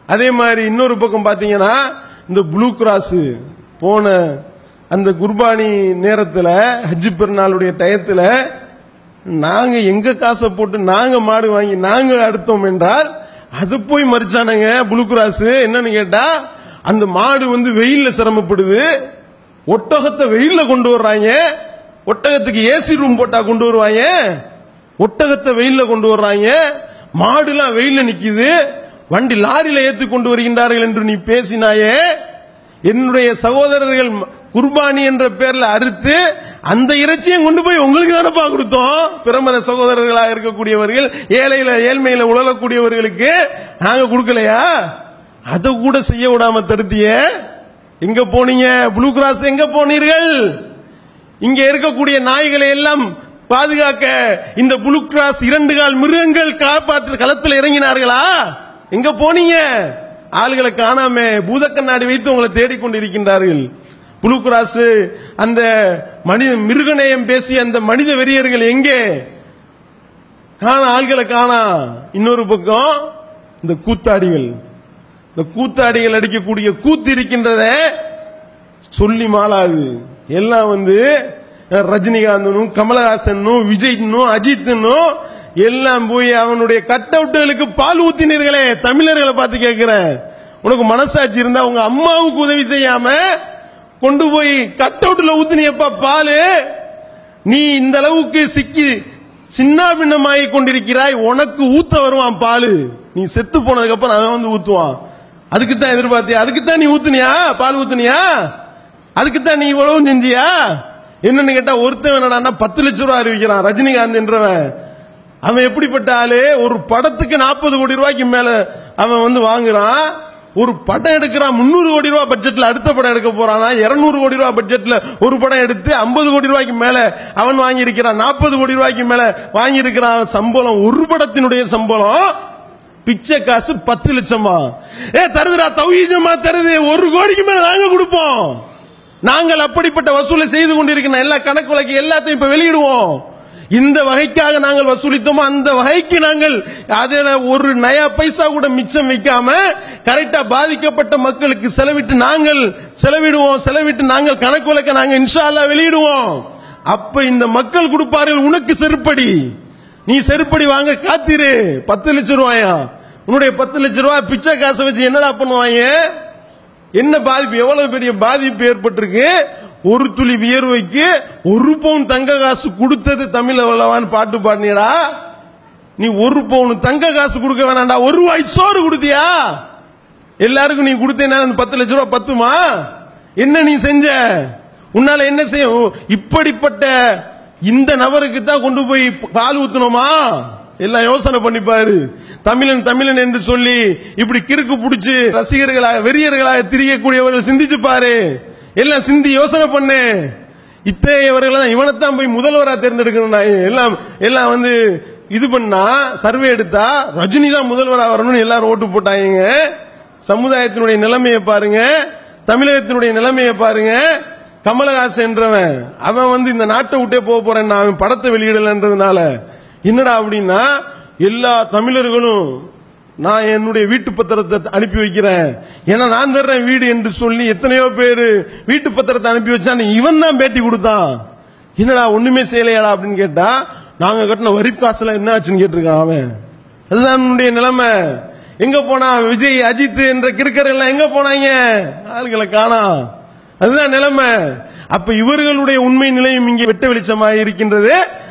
அதே மாதிரி இன்னொரு பக்கம் பாத்தீங்கன்னா இந்த ப்ளூ கிராஸ் போன அந்த குர்பானி நேரத்தில் ஹஜ் பெருநாளுடைய டயத்தில் நாங்க எங்க காசை போட்டு நாங்க மாடு வாங்கி நாங்க அடுத்தோம் என்றால் அது போய் மறிச்சானுங்க ப்ளூ கிராஸ். என்னன்னு கேட்டா அந்த மாடு வந்து வெயில்ல சிரமப்படுது, ஒட்டகத்தை வெயில்ல கொண்டு வர்றாங்க, ஒட்டகத்துக்கு ஏசி ரூம் போட்டா கொண்டு வருவாங்க, ஒட்டகத்தை வெயில்ல கொண்டு வர்றாங்க, மாடுலாம் வெயில்ல நிக்குது, வண்டி லாரியில ஏற்றி கொண்டு வருகின்றார்கள் என்று நீ பேசினாயே. என்னுடைய சகோதரர்கள் குர்பானி என்ற பேர்ல அறுத்து அந்த இறைச்சியை கொண்டு போய் உங்களுக்கு தானப்பா கொடுத்தோம். பிரமத சகோதரர்களாக இருக்கக்கூடியவர்கள், ஏழ்மையில உழலக்கூடியவர்களுக்கு நாங்க கொடுக்கலையா? அதை கூட செய்ய விடாம தடுத்திய. எங்க போனீங்க? ப்ளூ கிராஸ் எங்க போனீர்கள்? இங்க இருக்கக்கூடிய நாய்களை எல்லாம் பாதுகாக்க இந்த ப்ளூ கிராஸ் 2 கால் மிருகங்கள் காப்பாற்று களத்தில் இறங்கினார்களா? எங்க போனீங்க? ஆளுகளை காணாம பூத கண்ணாடி வைத்து உங்களை தேடிக்கொண்டிருக்கின்றார்கள். ப்ளூ கிராஸ் அந்த மனித மிருகநேயம் பேசிய அந்த மனித வெறியர்கள் எங்கே? காண ஆள்களை காணா. இன்னொரு பக்கம் இந்த கூத்தாடிகள், இந்த கூத்தாடிகள் அடிக்கக்கூடிய கூத்து இருக்கின்றத சொல்லி மாளாது. எல்லாம் வந்து ரஜினிகாந்தனும் கமலஹாசனும் விஜய்னும் அஜித்னும் எல்லாம் போய் அவனுடைய கட் அவுட்டுகளுக்கு பால் ஊத்தினீர்களே. தமிழர்களை பார்த்து கேட்கிறேன், உனக்கு மனசாட்சி இருந்தா உங்க அம்மாவுக்கு உதவி செய்யாம கொண்டு போய் கட் அவுட்ல ஊத்தினியப்பா பாலு. நீ இந்த அளவுக்கு சிக்கி சின்ன பின்னமாகி கொண்டிருக்கிறாய், உனக்கு ஊத்த வருவான் பாலு. நீ செத்து போனதுக்கு அப்புறம் அவன் வந்து ஊத்துவான். அதுக்குத்தான் எதிர்பார்த்தியா? அதுக்குத்தான் நீ ஊத்துனியா? பால் ஊத்துனியா? அதுக்குத்தான் நீ இவ்வளவு செஞ்சியா? என்னன்னு கேட்டா ஒருத்தன் என்னடா 10 லட்சம் ரூபாய் அறிவிக்கிறான் ரஜினிகாந்த் என்றவன். அவன் எப்படிப்பட்ட ஆளு? ஒரு படத்துக்கு 40 கோடி ரூபாய்க்கு மேல அவன் வந்து வாங்குறான். ஒரு படம் எடுக்கிறான் 300 கோடி ரூபாய் பட்ஜெட்ல, அடுத்த படம் எடுக்க போறான் 200 கோடி ரூபாய் பட்ஜெட்ல ஒரு படம் எடுத்து 50 கோடி ரூபாய்க்கு மேல அவன் வாங்கி இருக்கிறான். 40 கோடி ரூபாய்க்கு மேல வாங்கி இருக்கிறான். சம்பளம் ஒரு படத்தினுடைய சம்பளம் பிச்சை காசு 10 லட்சமா? தருதுடா தௌஹீஜமா தருது. 1 கோடிக்கு மேல நாங்க கொடுப்போம். நாங்கள் அப்படிப்பட்ட வசூலை செய்து கொண்டிருக்கிறோம். எல்லா கணக்கு வழக்கு எல்லாத்தையும் இப்ப வெளியிடுவோம். இந்த வகைக்காக நாங்கள் வசூலித்தோமோ அந்த வகைக்கு நாங்கள் அதில் ஒரு நயா பைசா கூட மிச்சம் வைக்காம கரெக்டா பாதிக்கப்பட்ட மக்களுக்கு செலவிட்டு நாங்கள் கணக்கு வழக்க நாங்கள் இன்ஷா அல்லாஹ் வெளியிடுவோம். அப்ப இந்த மக்கள் கொடுப்பார்கள் உனக்கு செருப்படி. நீ செருப்படி வாங்க காத்திரு. 10 லட்சம் ரூபாயா? உன்னுடைய 10 லட்சம் ரூபாய் பிச்சை காசை வச்சு என்னடா பண்ணுவாங்க? என்ன பாதிப்பு? எவ்வளவு பெரிய பாதிப்பு ஏற்பட்டிருக்கு? ஒரு துளி வியர்வைக்கு 1 பவுன் தங்க காசு கொடுத்தது தமிழ் வல்லவான் பாட்டு பாடினீடா. நீ 1 பவுன் தங்க காசு கொடுக்க வேணாண்டா, 1 ரூபாய் சோறு கொடுத்தியா? எல்லாருக்கும் நீ கொடுத்தேன்னா 10 லட்சம் ரூபாய் பத்துமா? என்ன நீ செஞ்ச? உன்னால என்ன செய்ய? இப்படிப்பட்ட இந்த நபருக்கு தான் கொண்டு போய் பால் ஊத்தணுமா? எல்லாம் யோசனை பண்ணிப்பாரு. தமிழன் என்று சொல்லி இப்படி கிறுக்கு பிடிச்சு ரசிகர்களாக வெறியர்களாக திரியக்கூடியவர்கள் சிந்திச்சு பாரு. எல்லாம் சிந்தி யோசனை பண்ணு. இத்தகையவர்கள் இவனைத்தான் போய் முதல்வரா தேர்ந்தெடுக்கணும். எல்லாம் வந்து இது பண்ணா சர்வே எடுத்தா ரஜினி தான் முதல்வரா வரணும்னு எல்லாரும் ஓட்டு போட்டாங்க. சமுதாயத்தினுடைய நிலைமையை பாருங்க, தமிழகத்தினுடைய நிலைமையை பாருங்க. கமலஹாசன் என்றவன் அவன் வந்து இந்த நாட்டை விட்டே போக போறேன், அவன் படத்தை வெளியிடலன்றதுனால என்னடா அப்படின்னா எல்லா தமிழர்களும் நான் என்னுடைய வீட்டு பத்திரத்தை அனுப்பி வைக்கிறேன், ஏன்னா நான் தர்றேன் வீடு என்று சொல்லி எத்தனையோ பேரு வீட்டு பத்திரத்தை அனுப்பி வச்சான். இவன் தான் பேட்டி கொடுத்தான். என்னடா ஒண்ணுமே செய்யலையாடா அப்படின்னு கேட்டா நாங்க கட்டின வரி காசுல என்ன ஆச்சுன்னு கேட்டிருக்கான் அவன். அதுதான் நிலைமை. எங்க போனா விஜய் அஜித் என்ற கிறுக்கர் எல்லாம் எங்க போனாங்க? ஆளுகளை காணா. அதுதான் நிலைமை. அப்ப இவர்களுடைய உண்மை நிலையும் இங்கே வெட்ட வெளிச்சமாக இருக்கின்றது.